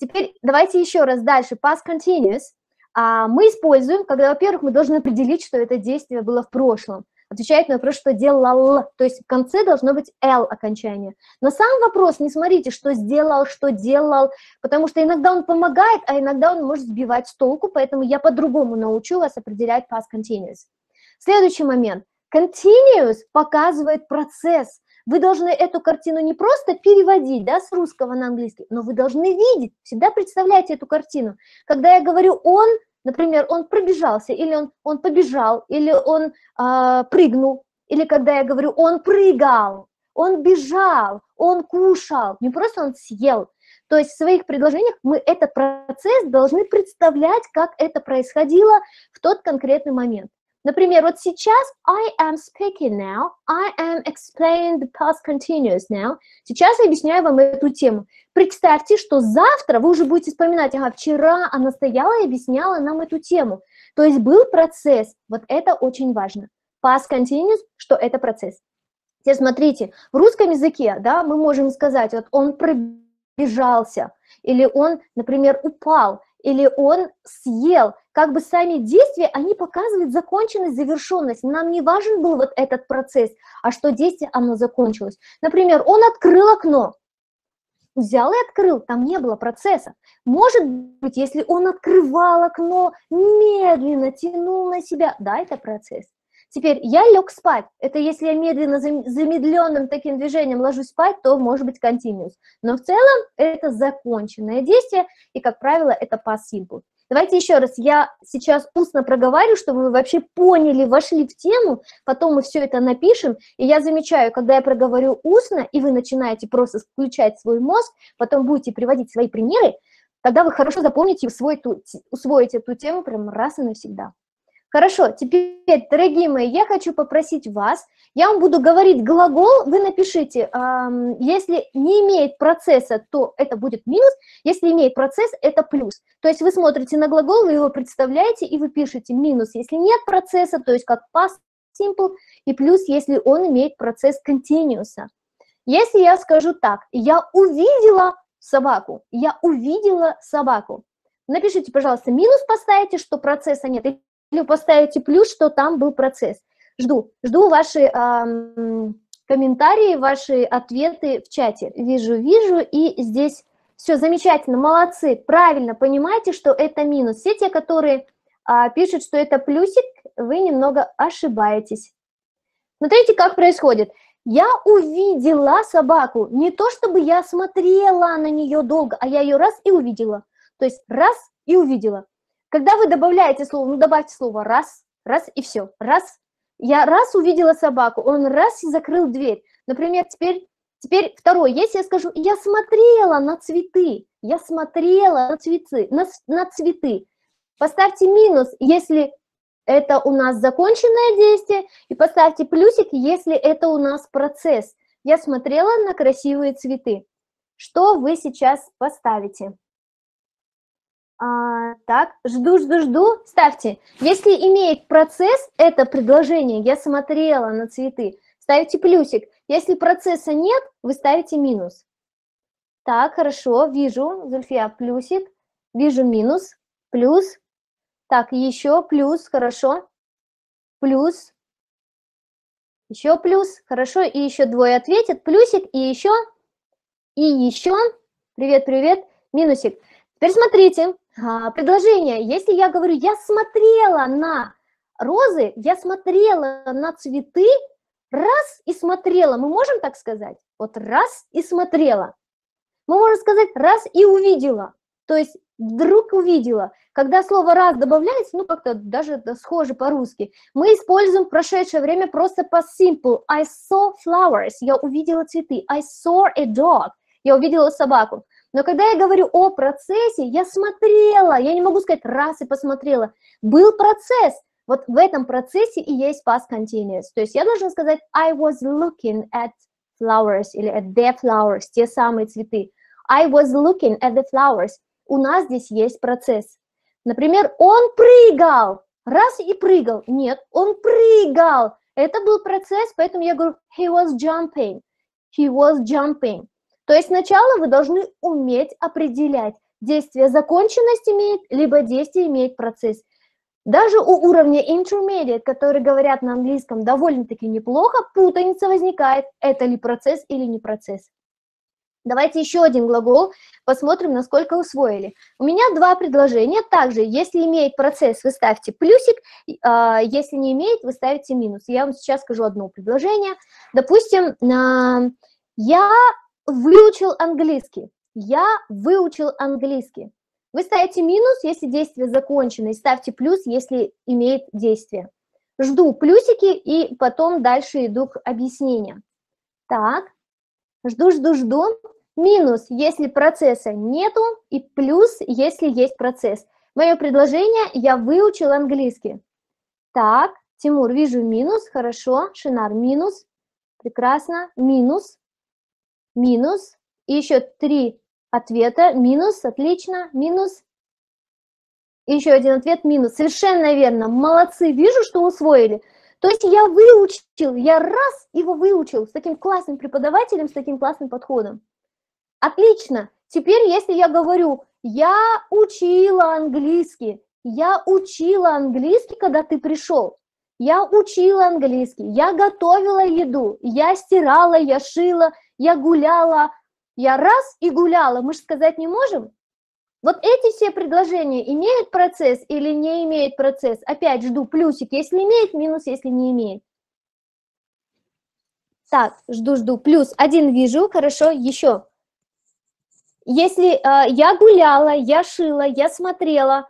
Теперь давайте еще раз дальше. Past continuous мы используем, когда, во-первых, мы должны определить, что это действие было в прошлом. Отвечает на вопрос, что делал, то есть в конце должно быть L окончание. Но сам вопрос, не смотрите, что сделал, что делал, потому что иногда он помогает, а иногда он может сбивать с толку, поэтому я по-другому научу вас определять past continuous. Следующий момент. Continuous показывает процесс. Вы должны эту картину не просто переводить, да, с русского на английский, но вы должны видеть, всегда представляйте эту картину. Когда я говорю «он», например, он пробежался, или он побежал, или он прыгнул, или когда я говорю «он прыгал», «он бежал», «он кушал», не просто «он съел». То есть в своих предложениях мы этот процесс должны представлять, как это происходило в тот конкретный момент. Например, вот сейчас I am speaking now, I am explaining the past continuous now. Сейчас я объясняю вам эту тему. Представьте, что завтра вы уже будете вспоминать, ага, вчера она стояла и объясняла нам эту тему. То есть был процесс, вот это очень важно. Past continuous, что это процесс. Теперь смотрите, в русском языке, да, мы можем сказать, вот он пробежался, или он, например, упал, или он съел. Как бы сами действия, они показывают законченность, завершенность. Нам не важен был вот этот процесс, а что действие, оно закончилось. Например, он открыл окно. Взял и открыл, там не было процесса. Может быть, если он открывал окно, медленно тянул на себя, да, это процесс. Теперь я лег спать. Это если я медленно, замедленным таким движением ложусь спать, то может быть continuous. Но в целом это законченное действие, и, как правило, это past simple. Давайте еще раз, я сейчас устно проговариваю, чтобы вы вообще поняли, вошли в тему, потом мы все это напишем, и я замечаю, когда я проговорю устно, и вы начинаете просто включать свой мозг, потом будете приводить свои примеры, тогда вы хорошо запомните и усвоите эту тему прям раз и навсегда. Хорошо, теперь, дорогие мои, я хочу попросить вас, я вам буду говорить глагол, вы напишите, если не имеет процесса, то это будет минус, если имеет процесс, это плюс. То есть вы смотрите на глагол, вы его представляете, и вы пишете минус, если нет процесса, то есть как past simple, и плюс, если он имеет процесс continuous. Если я скажу так, я увидела собаку, напишите, пожалуйста, минус поставите, что процесса нет, или поставите плюс, что там был процесс. Жду ваши комментарии, ваши ответы в чате. Вижу, и здесь все замечательно, молодцы, правильно, понимаете, что это минус. Все те, которые пишут, что это плюсик, вы немного ошибаетесь. Смотрите, как происходит. Я увидела собаку, не то чтобы я смотрела на нее долго, а я ее раз и увидела. То есть раз и увидела. Когда вы добавляете слово, ну добавьте слово раз и все, раз. Я раз увидела собаку, он раз и закрыл дверь. Например, теперь второй, если я скажу, я смотрела на цветы, на цветы. Поставьте минус, если это у нас законченное действие, и поставьте плюсик, если это у нас процесс. Я смотрела на красивые цветы. Что вы сейчас поставите? Так, жду, ставьте. Если имеет процесс, это предложение, я смотрела на цветы, ставите плюсик. Если процесса нет, вы ставите минус. Так, хорошо, вижу, Зульфия, плюсик, вижу минус, плюс. Так, еще плюс, хорошо, плюс, еще плюс, хорошо, и еще двое ответят, плюсик, и еще, привет, минусик. Теперь смотрите. Предложение, если я говорю, я смотрела на розы, я смотрела на цветы, раз и смотрела, мы можем так сказать? Вот раз и смотрела. Мы можем сказать раз и увидела, то есть вдруг увидела. Когда слово раз добавляется, ну как-то даже схоже по-русски, мы используем в прошедшее время просто past simple. I saw flowers, я увидела цветы. I saw a dog, я увидела собаку. Но когда я говорю о процессе, я смотрела, я не могу сказать раз и посмотрела. Был процесс, вот в этом процессе и есть past continuous. То есть я должна сказать I was looking at flowers или at the flowers, те самые цветы. I was looking at the flowers. У нас здесь есть процесс. Например, он прыгал, раз и прыгал. Нет, он прыгал. Это был процесс, поэтому я говорю he was jumping. То есть сначала вы должны уметь определять действие законченность имеет, либо действие имеет процесс. Даже у уровня intermediate, которые говорят на английском довольно-таки неплохо, путаница возникает, это ли процесс или не процесс. Давайте еще один глагол, посмотрим, насколько усвоили. У меня два предложения. Также, если имеет процесс, вы ставьте плюсик, если не имеет, вы ставите минус. Я вам сейчас скажу одно предложение. Допустим, я выучил английский. Я выучил английский. Вы ставите минус, если действие закончено, и ставьте плюс, если имеет действие. Жду плюсики, и потом дальше иду к объяснениям. Так, жду. Минус, если процесса нету, и плюс, если есть процесс. Мое предложение, я выучил английский. Так, Тимур, вижу минус, хорошо. Шинар, минус, прекрасно, минус. И еще 3 ответа, минус, отлично, минус. И еще один ответ, минус. Совершенно верно, молодцы, вижу, что усвоили. То есть я выучил, я раз его выучил с таким классным преподавателем, с таким классным подходом. Отлично. Теперь, если я говорю, я учила английский, когда ты пришел. Я учила английский, я готовила еду, я стирала, я шила, я гуляла. Я раз и гуляла, мы же сказать не можем? Вот эти все предложения имеют процесс или не имеют процесс? Опять жду плюсик, если имеет, минус, если не имеет. Так, жду, плюс 1 вижу, хорошо, еще. Если я гуляла, я шила, я смотрела,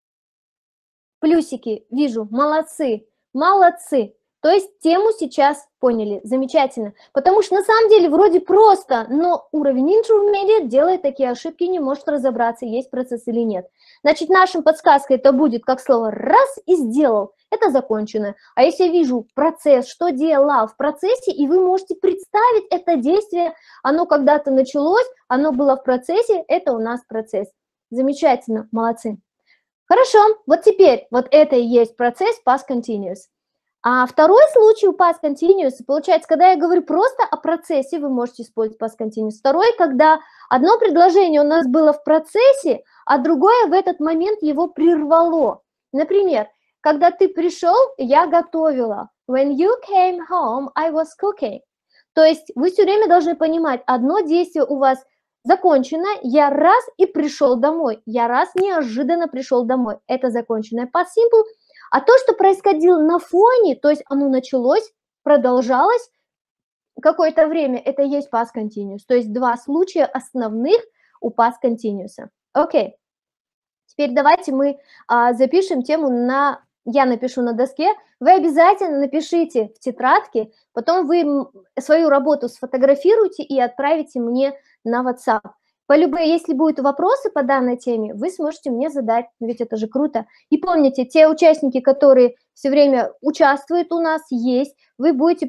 плюсики вижу, молодцы. То есть тему сейчас поняли, замечательно. Потому что на самом деле вроде просто, но уровень intermediate делает такие ошибки, не может разобраться, есть процесс или нет. Значит, нашим подсказкой это будет как слово «раз» и «сделал». Это закончено. А если я вижу процесс, что делал в процессе, и вы можете представить это действие, оно когда-то началось, оно было в процессе, это у нас процесс. Замечательно, молодцы. Хорошо, вот теперь вот это и есть процесс past continuous. А второй случай у past continuous, получается, когда я говорю просто о процессе, вы можете использовать past continuous. Второй, когда одно предложение у нас было в процессе, а другое в этот момент его прервало. Например, когда ты пришел, я готовила. When you came home, I was cooking. То есть вы все время должны понимать, одно действие у вас закончено, я раз и пришел домой, я раз неожиданно пришел домой. Это законченное past simple. А то, что происходило на фоне, то есть оно началось, продолжалось какое-то время, это и есть past continuous. То есть два случая основных у past continuous. Окей. Теперь давайте мы запишем тему я напишу на доске. Вы обязательно напишите в тетрадке, потом вы свою работу сфотографируйте и отправите мне на WhatsApp. Если будут вопросы по данной теме, вы сможете мне задать, ведь это же круто. И помните, те участники, которые все время участвуют у нас, есть, вы будете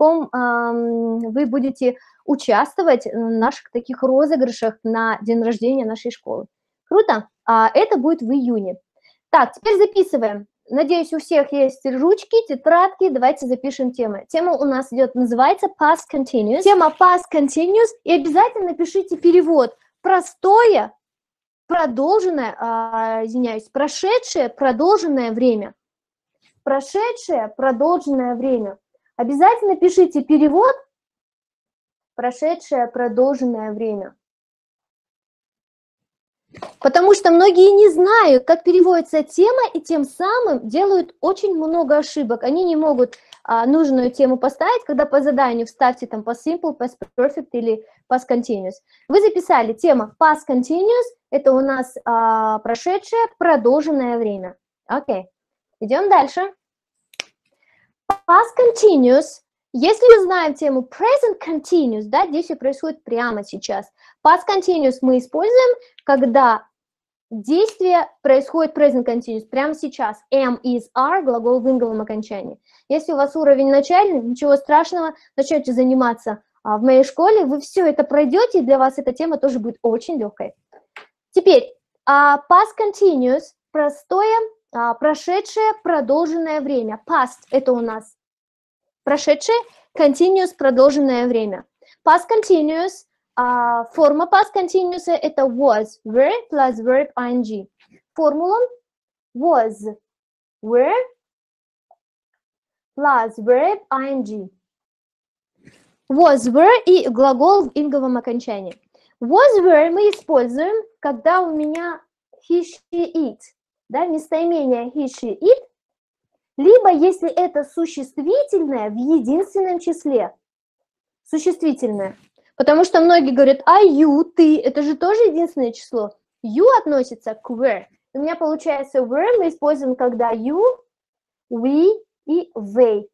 вы будете участвовать в наших таких розыгрышах на день рождения нашей школы. Круто? Это будет в июне. Так, теперь записываем. Надеюсь, у всех есть ручки, тетрадки. Давайте запишем тему. Тема у нас называется past continuous. Тема past continuous. И обязательно напишите перевод. Простое, продолженное, прошедшее, продолженное время. Прошедшее, продолженное время. Обязательно пишите перевод. Прошедшее, продолженное время. Потому что многие не знают, как переводится тема, и тем самым делают очень много ошибок. Они не могут нужную тему поставить, когда по заданию вставьте там past simple, past perfect или past continuous. Вы записали тема past continuous, это у нас прошедшее, продолженное время. Окей, идем дальше. Past continuous. Если мы знаем тему present continuous, да, действие происходит прямо сейчас. Past continuous мы используем, когда действие происходит present continuous, прямо сейчас. Am, is, are, глагол в инговом окончании. Если у вас уровень начальный, ничего страшного, начнете заниматься в моей школе, вы все это пройдете, и для вас эта тема тоже будет очень легкой. Теперь, past continuous, простое, прошедшее, продолженное время. Past – это у нас прошедшее, continuous – продолженное время. Past continuous Форма past continuous это was, were plus verb ing. Формула was, were plus verb ing. Was, were и глагол в инговом окончании. Was, were мы используем, когда у меня he, she, it, да, местоимение he, she, it, либо если это существительное в единственном числе. Существительное. Потому что многие говорят, а you, ты, это же тоже единственное число. You относится к were. У меня получается were мы используем, когда you, we и they.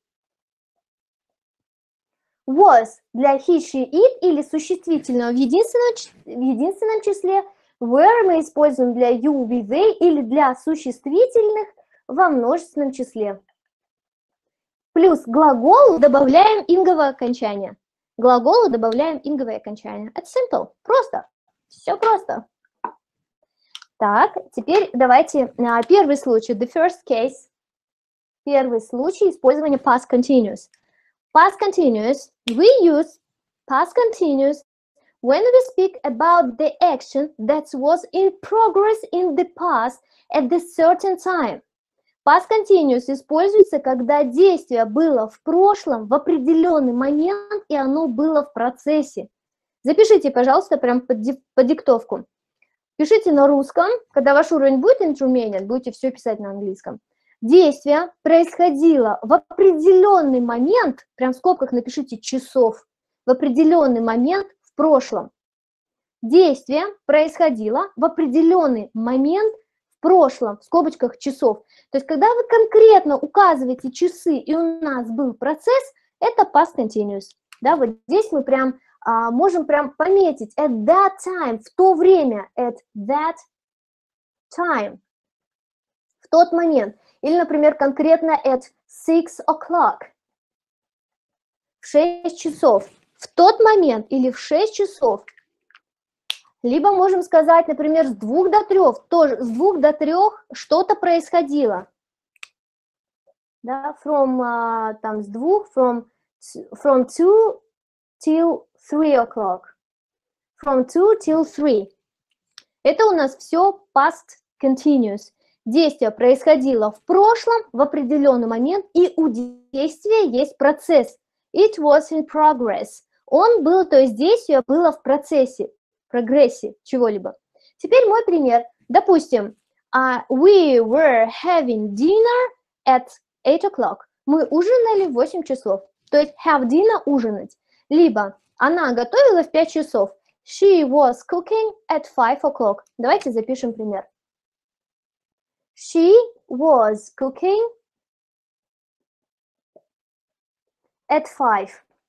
Was для he, she, it или существительного в единственном числе. Were мы используем для you, we, they или для существительных во множественном числе. Плюс глаголу добавляем инговое окончание. Глаголу добавляем инговое окончание. It's simple. Просто. Все просто. Так, теперь давайте первый случай. The first case. Первый случай использования past continuous. Past continuous. We use past continuous when we speak about the action that was in progress in the past at the certain time. Past continuous используется, когда действие было в прошлом в определенный момент, и оно было в процессе. Запишите, пожалуйста, прям под диктовку. Пишите на русском, когда ваш уровень будет intermediate, будете все писать на английском. Действие происходило в определенный момент, прям в скобках напишите часов, в определенный момент в прошлом. Действие происходило в определенный момент в прошлом, в скобочках часов. То есть, когда вы конкретно указываете часы, и у нас был процесс, это past continuous. Да, вот здесь мы прям можем прям пометить at that time, в то время, at that time, в тот момент. Или, например, конкретно at 6 o'clock, в 6 часов. В тот момент или в 6 часов. Либо можем сказать, например, с 2 до 3, тоже с 2 до 3 что-то происходило. Да, там с 2, from 2 till 3 o'clock. From 2 till 3. Это у нас все past continuous. Действие происходило в прошлом в определенный момент, и у действия есть процесс. It was in progress. Он был, то есть действие было в процессе. Прогрессе чего-либо. Теперь мой пример. Допустим, we were having dinner at 8 o'clock. Мы ужинали в 8 часов. То есть have dinner – ужинать. Либо она готовила в 5 часов. She was cooking at 5 o'clock. Давайте запишем пример. She was cooking at 5.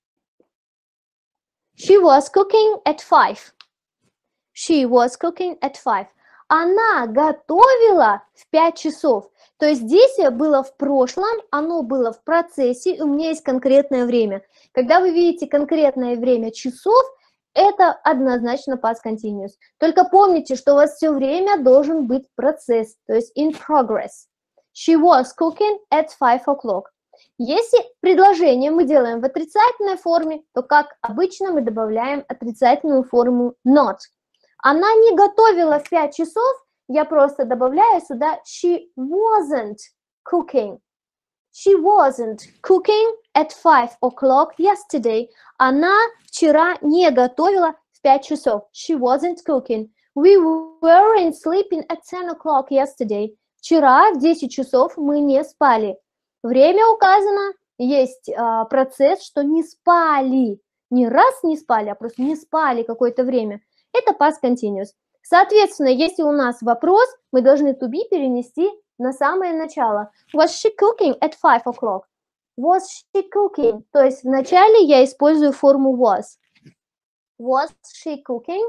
She was cooking at 5. She was cooking at 5. Она готовила в 5 часов. То есть действие было в прошлом, оно было в процессе, и у меня есть конкретное время. Когда вы видите конкретное время часов, это однозначно past continuous. Только помните, что у вас все время должен быть процесс, то есть in progress. She was cooking at 5 o'clock. Если предложение мы делаем в отрицательной форме, то, как обычно, мы добавляем отрицательную форму not. Она не готовила в 5 часов, я просто добавляю сюда she wasn't cooking. She wasn't cooking at 5 o'clock yesterday. Она вчера не готовила в 5 часов. She wasn't cooking. We weren't sleeping at 10 o'clock yesterday. Вчера в 10 часов мы не спали. Время указано, есть процесс, что не спали. Не раз не спали, а просто не спали какое-то время. Это past continuous. Соответственно, если у нас вопрос, мы должны to be перенести на самое начало. Was she cooking at 5 o'clock? Was she cooking? То есть вначале я использую форму was. Was she cooking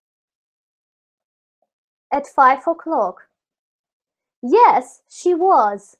at 5 o'clock? Yes, she was.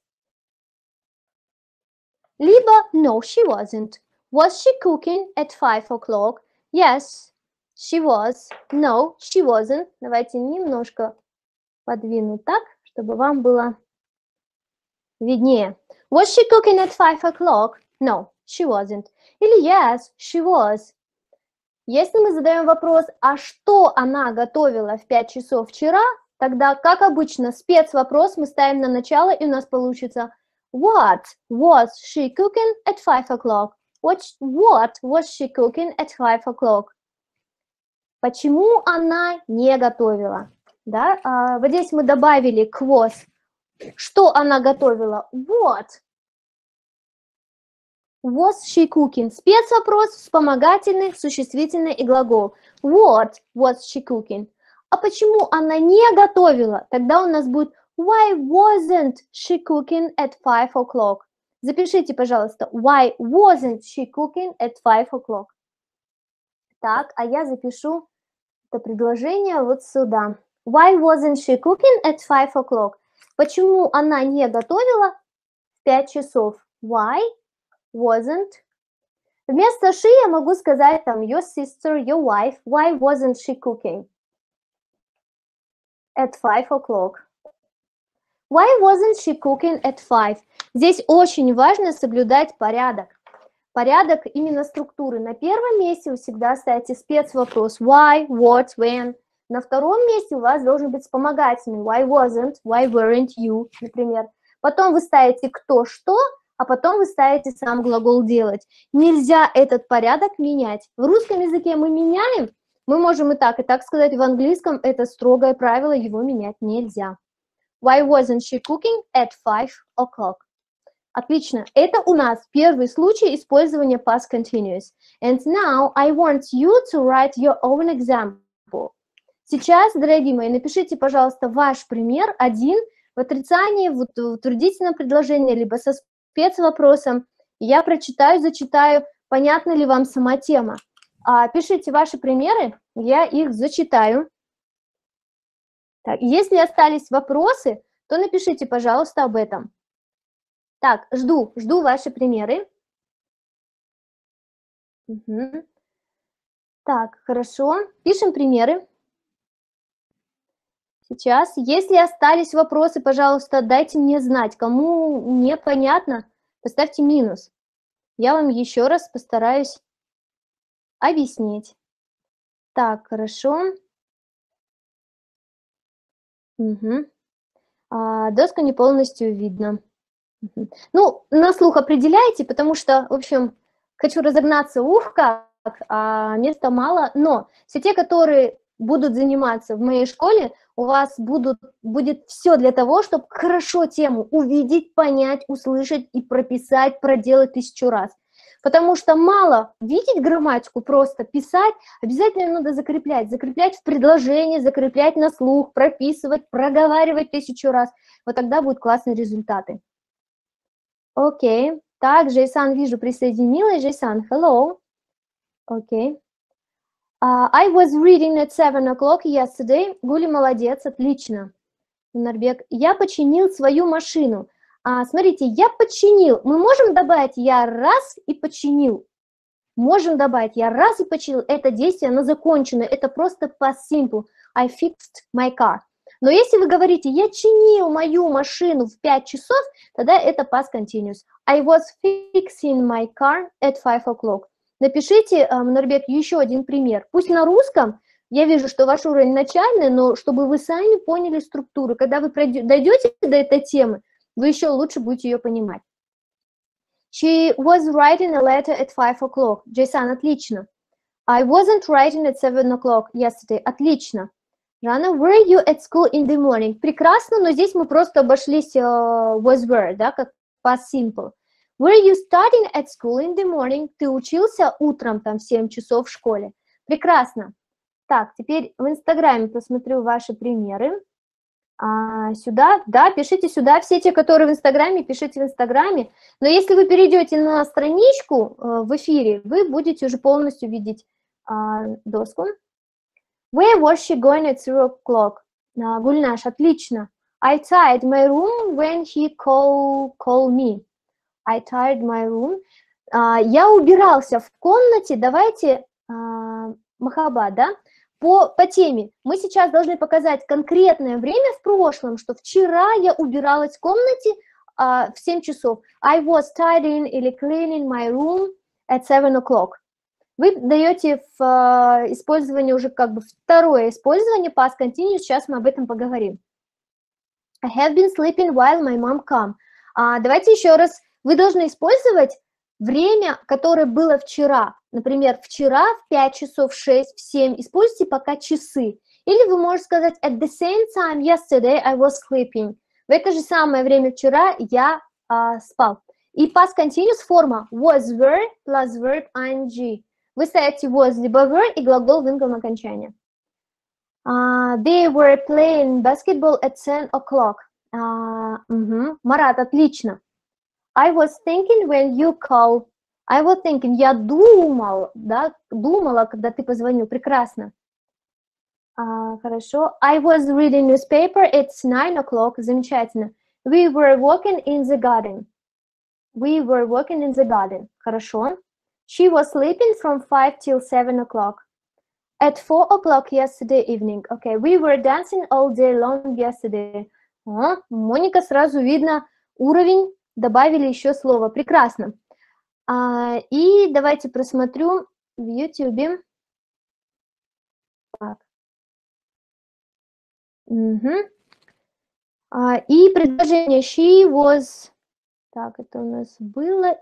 Либо no, she wasn't. Was she cooking at 5 o'clock? Yes, she was. No, she wasn't. Давайте немножко подвину так, чтобы вам было виднее. Was she cooking at 5 o'clock? No, she wasn't. Или yes, she was. Если мы задаем вопрос, а что она готовила в 5 часов вчера, тогда, как обычно, спецвопрос мы ставим на начало, и у нас получится What was she cooking at 5 o'clock? What was she cooking at 5 o'clock? Почему она не готовила? Да? Вот здесь мы добавили к was. Что она готовила? What was she cooking? Спецвопрос, вспомогательный, существительный и глагол. What was she cooking? А почему она не готовила? Тогда у нас будет Why wasn't she cooking at 5 o'clock? Запишите, пожалуйста. Why wasn't she cooking at 5 o'clock? Так, а я запишу это предложение вот сюда. Why wasn't she cooking at 5 o'clock? Почему она не готовила в 5 часов? Why wasn't. Вместо she я могу сказать там your sister, your wife. Why wasn't she cooking at 5 o'clock? Why wasn't she cooking at 5? Здесь очень важно соблюдать порядок. Порядок именно структуры. На первом месте вы всегда ставите спецвопрос why, what, when. На втором месте у вас должен быть вспомогательный why wasn't, why weren't you, например. Потом вы ставите кто, что, а потом вы ставите сам глагол делать. Нельзя этот порядок менять. В русском языке мы меняем, мы можем и так сказать, в английском это строгое правило, его менять нельзя. Why wasn't she cooking at 5 o'clock? Отлично. Это у нас первый случай использования past continuous. And now I want you to write your own example. Сейчас, дорогие мои, напишите, пожалуйста, ваш пример один в отрицании, в утвердительном предложении, либо со спецвопросом. Я прочитаю, зачитаю, понятна ли вам сама тема. Пишите ваши примеры, я их зачитаю. Так, если остались вопросы, то напишите, пожалуйста, об этом. Так, жду ваши примеры. Угу. Так, хорошо. Пишем примеры. Сейчас. Если остались вопросы, пожалуйста, дайте мне знать. Кому непонятно, поставьте минус. Я вам еще раз постараюсь объяснить. Так, хорошо. Угу. Доску не полностью видно. Ну, на слух определяйте, потому что, в общем, хочу разогнаться как, а места мало, но все те, которые будут заниматься в моей школе, у вас будет все для того, чтобы хорошо тему увидеть, понять, услышать и прописать, проделать 1000 раз. Потому что мало видеть грамматику, просто писать, обязательно надо закреплять в предложении, закреплять на слух, прописывать, проговаривать 1000 раз. Вот тогда будут классные результаты. Окей. Так, Жейсан, вижу, присоединилась. Жейсан, hello. Окей. I was reading at 7 o'clock yesterday. Гули, молодец, отлично. Нарбек, я починил свою машину. Смотрите, я починил. Мы можем добавить я раз и починил. Можем добавить я раз и починил. Это действие, оно закончено. Это просто past simple. I fixed my car. Но если вы говорите, я чинил мою машину в 5 часов, тогда это past continuous. I was fixing my car at 5 o'clock. Напишите, Норбек, еще один пример. Пусть на русском, я вижу, что ваш уровень начальный, но чтобы вы сами поняли структуру. Когда вы дойдете до этой темы, вы еще лучше будете ее понимать. She was writing a letter at 5 o'clock. Джейсан, отлично. I wasn't writing at 7 o'clock yesterday. Отлично. Рана, were you at school in the morning? Прекрасно, но здесь мы просто обошлись was were, да, как past simple. Were you studying at school in the morning? Ты учился утром, там, в 7 часов в школе. Прекрасно. Так, теперь в Инстаграме посмотрю ваши примеры. Сюда, да, пишите сюда. Все те, которые в Инстаграме, пишите в Инстаграме. Но если вы перейдете на страничку в эфире, вы будете уже полностью видеть доску. Where was she going at 0 o'clock? Гульнаш, отлично. I tied my room when he called me. I tied my room. Я убирался в комнате. Давайте, Махаба, да? По теме. Мы сейчас должны показать конкретное время в прошлом, что вчера я убиралась в комнате в 7 часов. I was tidying или cleaning my room at 7 o'clock. Вы даете в использование уже как бы второе использование past continuous, сейчас мы об этом поговорим. I have been sleeping while my mom come. Давайте еще раз, вы должны использовать время, которое было вчера. Например, вчера в 5 часов, в 6, в 7, используйте пока часы. Или вы можете сказать at the same time yesterday I was sleeping. В это же самое время вчера я спал. И past continuous форма was, were plus verb ing. Вы ставите was либо were и глагол в инговом окончании. They were playing basketball at 10 o'clock. Марат, отлично. I was thinking when you called. I was thinking, я думал, да, думала, когда ты позвонил. Прекрасно. Хорошо. I was reading newspaper, it's 9 o'clock. Замечательно. We were walking in the garden. We were walking in the garden. Хорошо. She was sleeping from 5 till 7 o'clock. At 4 o'clock yesterday evening. Okay. We were dancing all day long yesterday. Моника, сразу видно уровень, добавили еще слово. Прекрасно. И давайте просмотрю в YouTube. Так. И предложение she was... Так, это у нас было...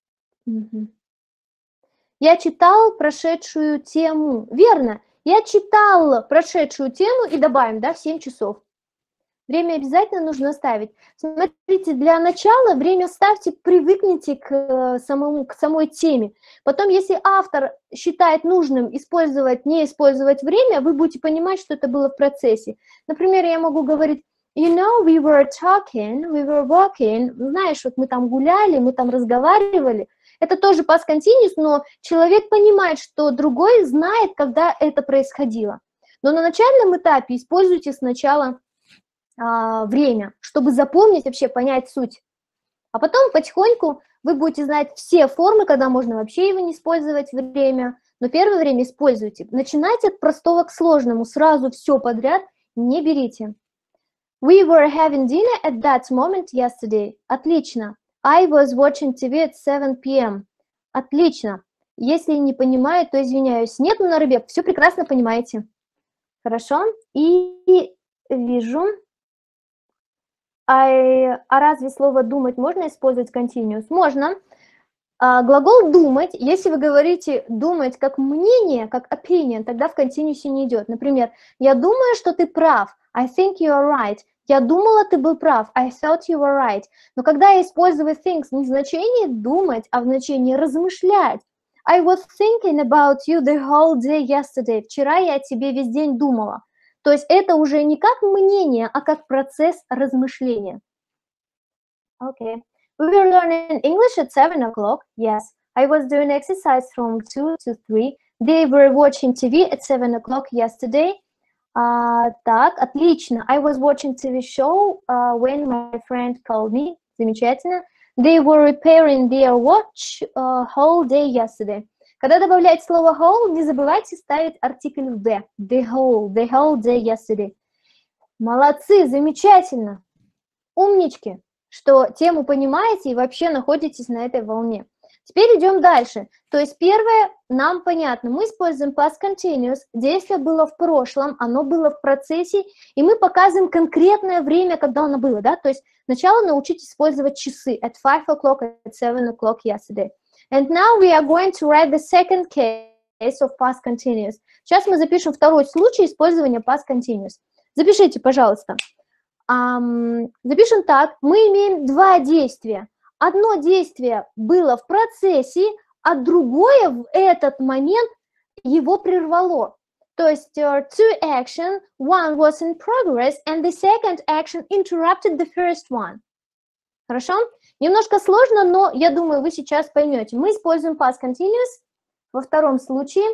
Я читал прошедшую тему. Верно, я читал прошедшую тему и добавим, да, в 7 часов. Время обязательно нужно ставить. Смотрите, для начала время ставьте, привыкните к самой теме. Потом, если автор считает нужным использовать, не использовать время, вы будете понимать, что это было в процессе. Например, я могу говорить, you know, we were talking, we were walking. Знаешь, вот мы там гуляли, мы там разговаривали. Это тоже past continuous, но человек понимает, что другой знает, когда это происходило. Но на начальном этапе используйте сначала время, чтобы запомнить, вообще понять суть. А потом потихоньку вы будете знать все формы, когда можно вообще его не использовать время, но первое время используйте. Начинайте от простого к сложному, сразу все подряд не берите. We were having dinner at that moment yesterday. Отлично. I was watching TV at 7 p.m. Отлично. Если не понимаю, то извиняюсь. Нет, Нурбек, все прекрасно понимаете. Хорошо. И вижу... А разве слово «думать» можно использовать continuous? Можно. Глагол «думать», если вы говорите «думать» как мнение, как opinion, тогда в continuous не идет. Например, «Я думаю, что ты прав». I think you are right. Я думала, ты был прав. I thought you were right. Но когда я использую things не в значении «думать», а в значении «размышлять». I was thinking about you the whole day yesterday. Вчера я о тебе весь день думала. То есть это уже не как мнение, а как процесс размышления. Okay. We were learning English at 7 o'clock. Yes. I was doing exercise from 2 to 3. They were watching TV at 7 o'clock yesterday. Так, отлично. I was watching TV show when my friend called me. Замечательно. They were repairing their watch whole day yesterday. Когда добавляете слово whole, не забывайте ставить артикль the. The whole day yesterday. Молодцы, замечательно. Умнички, что тему понимаете и вообще находитесь на этой волне. Теперь идем дальше. То есть первое нам понятно. Мы используем past continuous. Действие было в прошлом, оно было в процессе, и мы показываем конкретное время, когда оно было. Да? То есть сначала научитесь использовать часы. At 5 o'clock, at 7 o'clock yesterday. And now we are going to write the second case of past continuous. Сейчас мы запишем второй случай использования past continuous. Запишите, пожалуйста. Запишем так. Мы имеем два действия. Одно действие было в процессе, а другое в этот момент его прервало. То есть two action, one was in progress, and the second action interrupted the first one. Хорошо? Немножко сложно, но я думаю, вы сейчас поймете. Мы используем past continuous. Во втором случае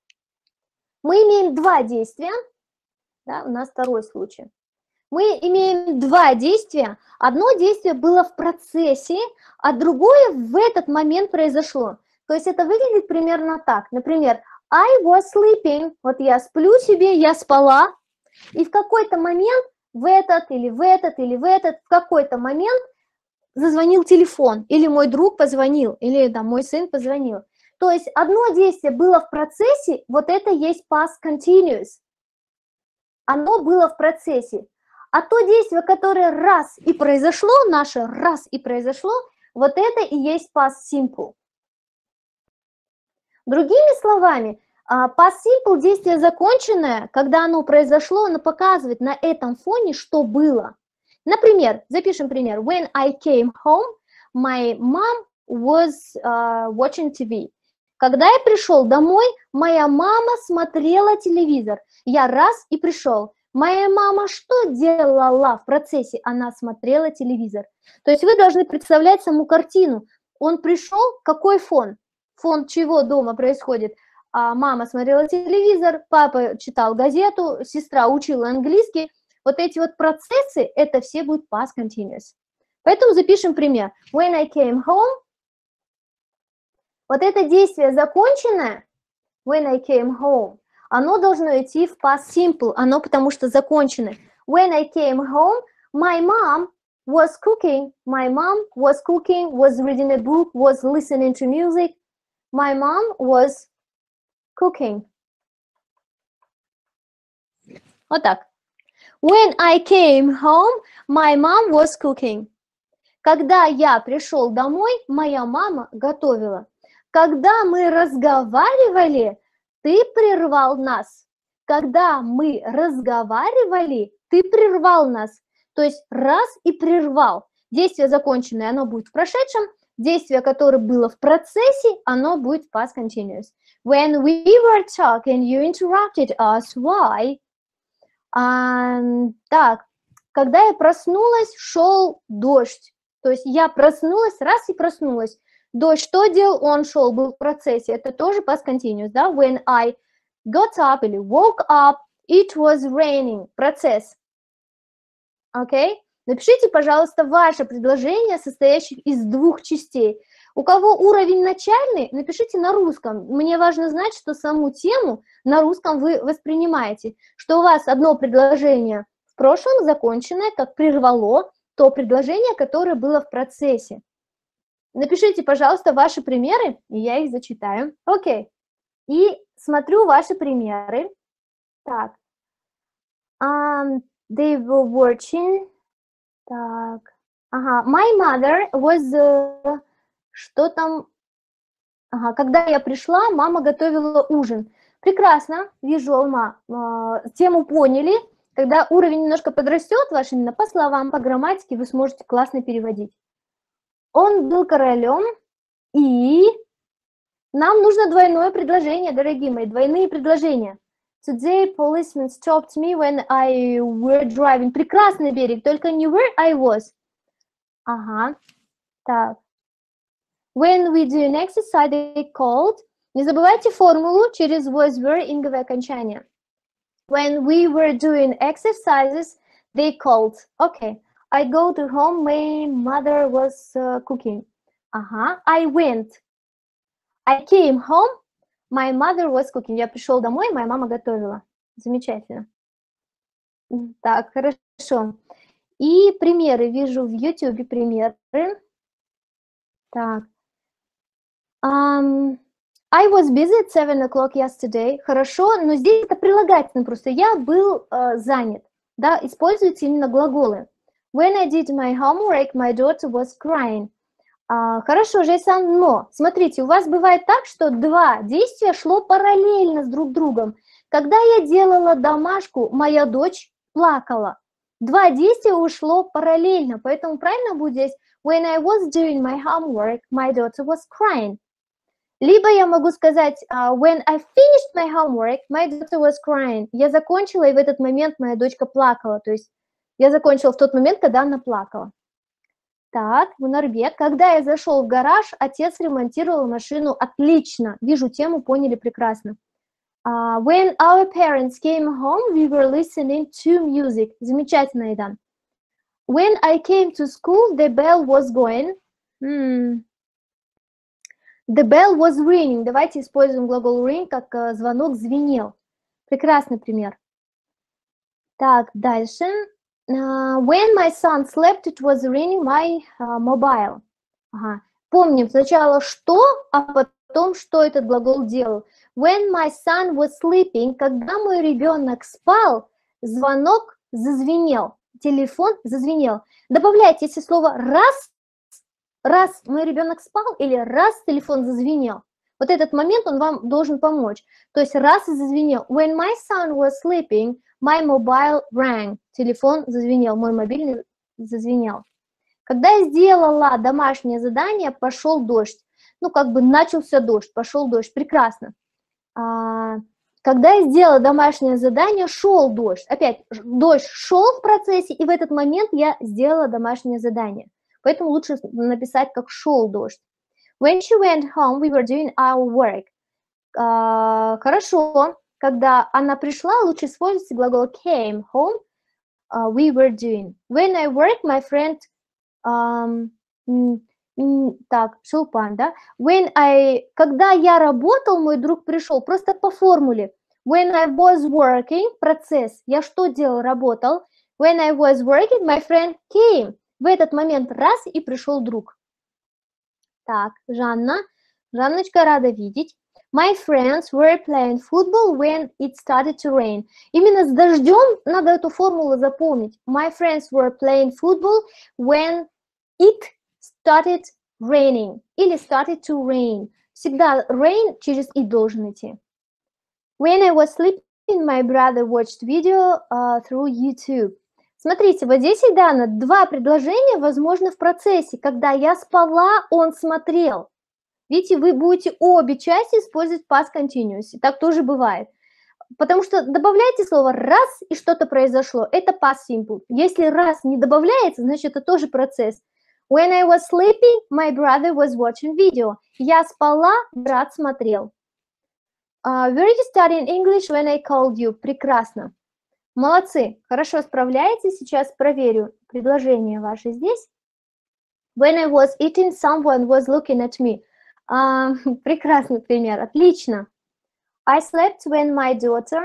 мы имеем два действия. Да, у нас второй случай. Мы имеем два действия. Одно действие было в процессе, а другое в этот момент произошло. То есть это выглядит примерно так. Например, I was sleeping. Вот я сплю себе, я спала. И в какой-то момент, в какой-то момент зазвонил телефон. Или мой друг позвонил, или там, мой сын позвонил. То есть одно действие было в процессе, вот это есть past continuous. Оно было в процессе. А то действие, которое раз и произошло, наше раз и произошло, вот это и есть past simple. Другими словами, past simple действие законченное, когда оно произошло, оно показывает на этом фоне, что было. Например, запишем пример. When I came home, my mom was watching TV. Когда я пришел домой, моя мама смотрела телевизор. Я раз и пришел. Моя мама что делала в процессе? Она смотрела телевизор. То есть вы должны представлять саму картину. Он пришел, какой фон? Фон чего дома происходит? Мама смотрела телевизор, папа читал газету, сестра учила английский. Вот эти вот процессы, это все будут past continuous. Поэтому запишем пример. When I came home, вот это действие законченное, when I came home, оно должно идти в past simple, оно потому что законченное. When I came home, my mom was cooking, was reading a book, was listening to music. My mom was cooking. Вот так. When I came home, my mom was cooking. Когда я пришел домой, моя мама готовила. Когда мы разговаривали, ты прервал нас. Когда мы разговаривали, ты прервал нас. То есть раз и прервал. Действие законченное, оно будет в прошедшем. Действие, которое было в процессе, оно будет past continuous. When we were talking, you interrupted us. Why? Так, когда я проснулась, шел дождь. То есть я проснулась, раз и проснулась. Дождь что делал? Он шел, был в процессе. Это тоже past continuous, да? When I got up или woke up, it was raining. Процесс. Окей? Напишите, пожалуйста, ваше предложение, состоящее из двух частей. У кого уровень начальный, напишите на русском. Мне важно знать, что саму тему на русском вы воспринимаете. Что у вас одно предложение в прошлом законченное, как прервало то предложение, которое было в процессе. Напишите, пожалуйста, ваши примеры, и я их зачитаю. Окей. И смотрю ваши примеры. Так. They were watching. Так. Ага. My mother was... Что там? Ага. Когда я пришла, мама готовила ужин. Прекрасно. Вижу, Алма. Тему поняли. Когда уровень немножко подрастет ваш именно по словам, по грамматике, вы сможете классно переводить. Он был королем, и нам нужно двойное предложение, дорогие мои, двойные предложения. Today policeman stopped me when I were driving. Прекрасный берег, только не where I was. Ага, так. When we do an exercise, they called. Не забывайте формулу через was, were, инговое окончание. When we were doing exercises, they called. Okay. I go to home, my mother was cooking. Ага. I went. I came home, my mother was cooking. Я пришел домой, моя мама готовила. Замечательно. Так, хорошо. И примеры. Вижу в YouTube примеры. Так. I was busy at 7 o'clock yesterday. Хорошо, но здесь это прилагательное просто. Я был занят. Да, используйте именно глаголы. When I did my homework, my daughter was crying. Хорошо, Жейсан, но смотрите, у вас бывает так, что два действия шло параллельно с друг другом. Когда я делала домашку, моя дочь плакала. Два действия ушло параллельно, поэтому правильно будет здесь when I was doing my homework, my daughter was crying. Либо я могу сказать when I finished my homework, my daughter was crying. Я закончила, и в этот момент моя дочка плакала. То есть я закончила в тот момент, когда она плакала. Так, Мунарбек. Когда я зашел в гараж, отец ремонтировал машину отлично. Вижу тему, поняли прекрасно. When our parents came home, we were listening to music. Замечательно, Идан. When I came to school, the bell was going. The bell was ringing. Давайте используем глагол ring, как звонок звенел. Прекрасный пример. Так, дальше. When my son slept, it was ringing my mobile. Ага. Помним сначала что, а том, что этот глагол делал. When my son was sleeping, когда мой ребенок спал, звонок зазвенел, телефон зазвенел. Добавляйте, если слово раз мой ребенок спал или раз телефон зазвенел. Вот этот момент, он вам должен помочь. То есть раз зазвенел. When my son was sleeping, my mobile rang. Телефон зазвенел, мой мобильный зазвенел. Когда я сделала домашнее задание, пошел дождь. Ну, как бы начался дождь, пошел дождь. Прекрасно. Когда я сделала домашнее задание, шел дождь. Опять, дождь шел в процессе, и в этот момент я сделала домашнее задание. Поэтому лучше написать, как шел дождь. When she went home, we were doing our work. Хорошо. Когда она пришла, лучше использовать глагол came home. We were doing. When I work, my friend... так, Шелпан, да? Когда я работал, мой друг пришел. Просто по формуле. When I was working, процесс. Я что делал? Работал. When I was working, my friend came. В этот момент раз и пришел друг. Так, Жанна. Жанночка, рада видеть. My friends were playing football when it started to rain. Именно с дождем надо эту формулу запомнить. My friends were playing football when it started raining. Или started to rain. Всегда rain через и должен идти. When I was sleeping, my brother watched video through YouTube. Смотрите, вот здесь и дано два предложения, возможно, в процессе. Когда я спала, он смотрел. Видите, вы будете обе части использовать past continuous. Так тоже бывает. Потому что добавляйте слово «раз» и что-то произошло. Это past simple. Если «раз» не добавляется, значит, это тоже процесс. When I was sleeping, my brother was watching video. Я спала, брат смотрел. Were you studying English when I called you? Прекрасно. Молодцы, хорошо справляетесь. Сейчас проверю предложение ваше здесь. When I was eating, someone was looking at me. Прекрасный пример, отлично. I slept when my daughter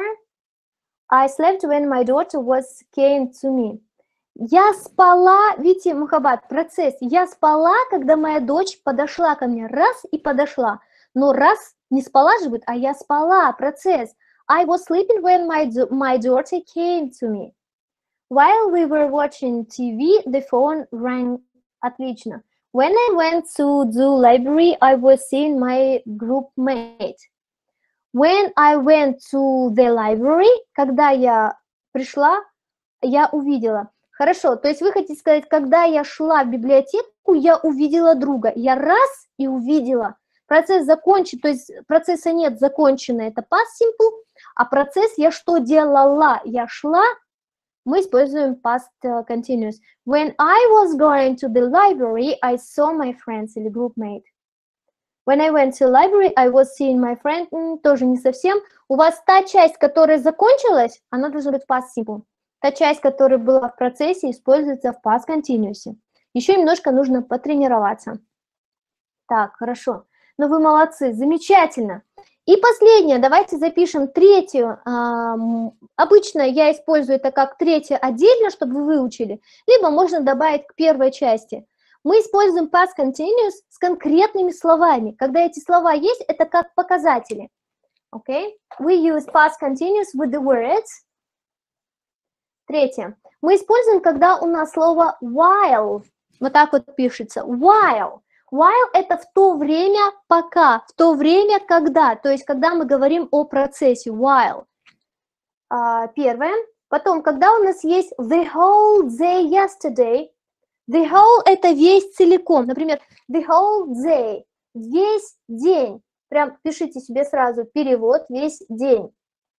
came to me. Я спала, видите, Мухаббат, процесс. Я спала, когда моя дочь подошла ко мне. Раз и подошла. Но раз не спала же будет, а я спала, процесс. I was sleeping when my daughter came to me. While we were watching TV, the phone rang. Отлично. When I went to the library, I was seeing my group mate. When I went to the library, когда я пришла, я увидела. Хорошо, то есть вы хотите сказать, когда я шла в библиотеку, я увидела друга. Я раз и увидела. Процесс закончен, то есть процесса нет, закончено, это past simple, а процесс я что делала? Я шла, мы используем past continuous. When I was going to the library, I saw my friends или group mate. When I went to the library, I was seeing my friend. Тоже не совсем. У вас та часть, которая закончилась, она должна быть past simple. Та часть, которая была в процессе, используется в past continuous. Еще немножко нужно потренироваться. Так, хорошо. Ну вы молодцы, замечательно. И последнее, давайте запишем третью. Обычно я использую это как третье отдельно, чтобы вы выучили. Либо можно добавить к первой части. Мы используем past continuous с конкретными словами. Когда эти слова есть, это как показатели. Okay? We use past continuous with the words. Третье. Мы используем, когда у нас слово while. Вот так вот пишется. While. While – это в то время пока, в то время когда. То есть, когда мы говорим о процессе. While. Первое. Потом, когда у нас есть the whole day yesterday. The whole – это весь целиком. Например, the whole day – весь день. Прям пишите себе сразу перевод «весь день».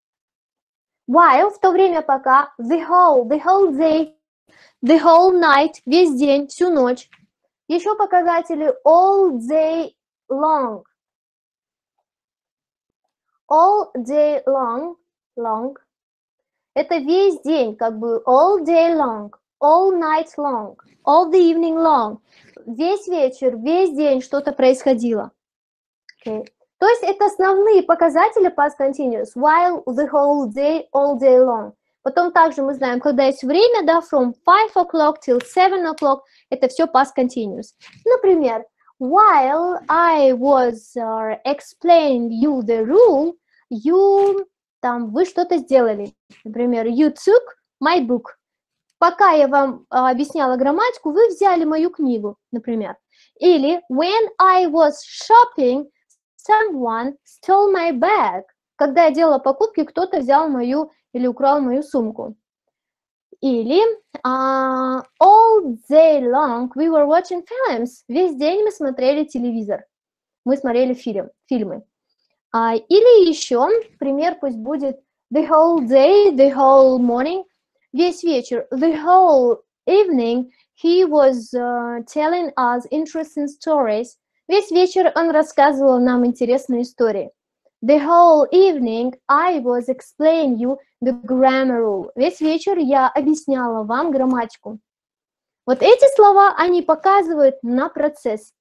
While – в то время пока. The whole day, the whole night – весь день, всю ночь. Еще показатели all day long. All day long. Это весь день, как бы all day long, all night long, all the evening long. Весь вечер, весь день что-то происходило. Okay. То есть это основные показатели past continuous. While, the whole day, all day long. Потом также мы знаем, когда есть время, да, from 5 o'clock till 7 o'clock, это все past continuous. Например, while I was explaining you the rule, вы что-то сделали. Например, you took my book. Пока я вам объясняла грамматику, вы взяли мою книгу, например. Или when I was shopping, someone stole my bag. Когда я делала покупки, кто-то взял мою или украл мою сумку. Или all day long we were watching films. Весь день мы смотрели телевизор. Мы смотрели фильмы. Или еще, пример пусть будет the whole day, the whole morning. Весь вечер, the whole evening, he was telling us interesting stories. Весь вечер он рассказывал нам интересные истории. The whole evening I was explaining you the grammar rule. Весь вечер я объясняла вам грамматику. Вот эти слова, они показывают на процесс.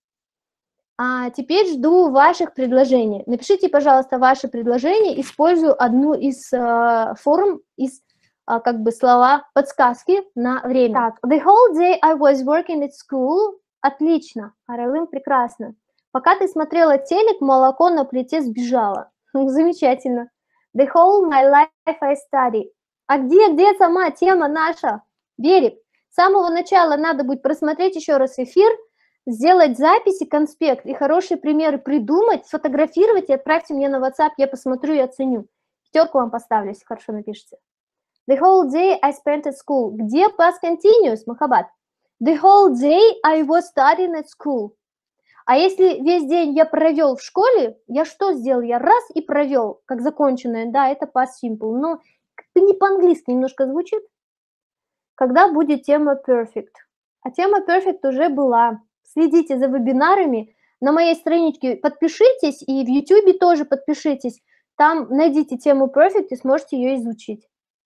А теперь жду ваших предложений. Напишите, пожалуйста, ваши предложения, использую одну из форм, из слова подсказки на время. Так, the whole day I was working at school. Отлично, Аралым, прекрасно. Пока ты смотрела телек, молоко на плите сбежало. Замечательно. The whole my life I study. А где сама тема наша? Берег. С самого начала надо будет просмотреть еще раз эфир, сделать записи, конспект и хорошие примеры придумать, сфотографировать и отправьте мне на WhatsApp, я посмотрю и оценю. 5 вам поставлю, если хорошо напишите. The whole day I spent at school. Где past continuous, Махаббат? The whole day I was studying at school. А если весь день я провел в школе, я что сделал? Я раз и провел, как законченное. Да, это past simple, но как-то не по-английски немножко звучит. Когда будет тема perfect? А тема perfect уже была. Следите за вебинарами. На моей страничке подпишитесь и в YouTube тоже подпишитесь. Там найдите тему perfect и сможете ее изучить.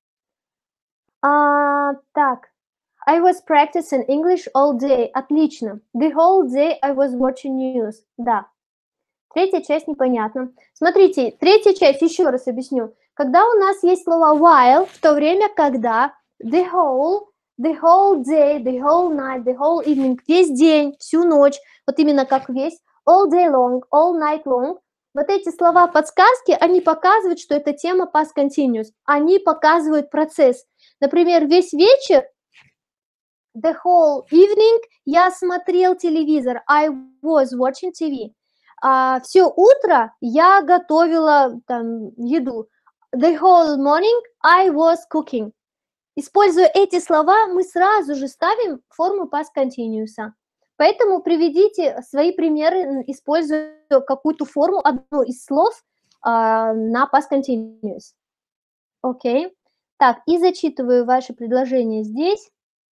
Так. I was practicing English all day. Отлично. The whole day I was watching news. Да. Третья часть непонятна. Смотрите, третья часть, еще раз объясню. Когда у нас есть слово while, в то время, когда the whole day, the whole night, the whole evening, весь день, всю ночь, вот именно как весь, all day long, all night long, вот эти слова подсказки, они показывают, что это тема past continuous. Они показывают процесс. Например, весь вечер, the whole evening, я смотрел телевизор, I was watching TV. Все утро я готовила еду. The whole morning I was cooking. Используя эти слова, мы сразу же ставим форму past continuous. Поэтому приведите свои примеры, используя какую-то форму, одну из слов на past continuous. Окей. Так, и зачитываю ваши предложения здесь.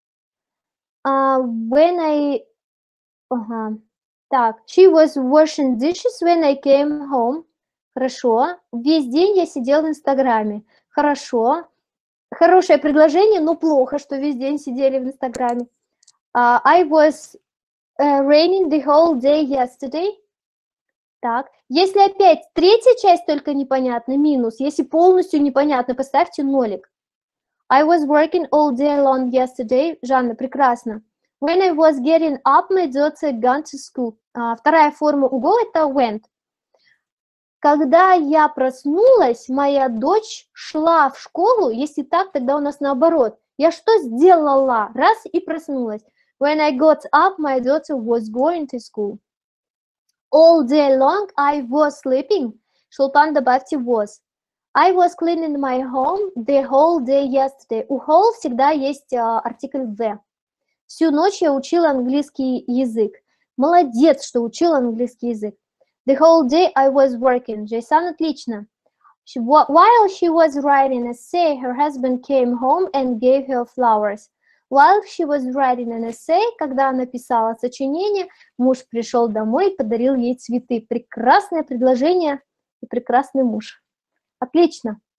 Так, she was washing dishes when I came home. Хорошо. Весь день я сидел в Инстаграме. Хорошо. Хорошее предложение, но плохо, что весь день сидели в Инстаграме. I was raining the whole day yesterday. Так, если опять третья часть только непонятна, минус. Если полностью непонятно, поставьте нолик. I was working all day long yesterday. Жанна, прекрасно. When I was getting up, my daughter gone to school. Вторая форма угол – это went. Когда я проснулась, моя дочь шла в школу. Если так, тогда у нас наоборот. Я что сделала? Раз и проснулась. When I got up, my daughter was going to school. All day long I was sleeping. Шулпан, добавьте was. I was cleaning my home the whole day yesterday. У whole всегда есть артикль the. Всю ночь я учила английский язык. Молодец, что учила английский язык. The whole day I was working. Джейсан, отлично. While she was writing an essay, her husband came home and gave her flowers. While she was writing an essay, когда она писала сочинение, муж пришел домой и подарил ей цветы. Прекрасное предложение и прекрасный муж. Отлично.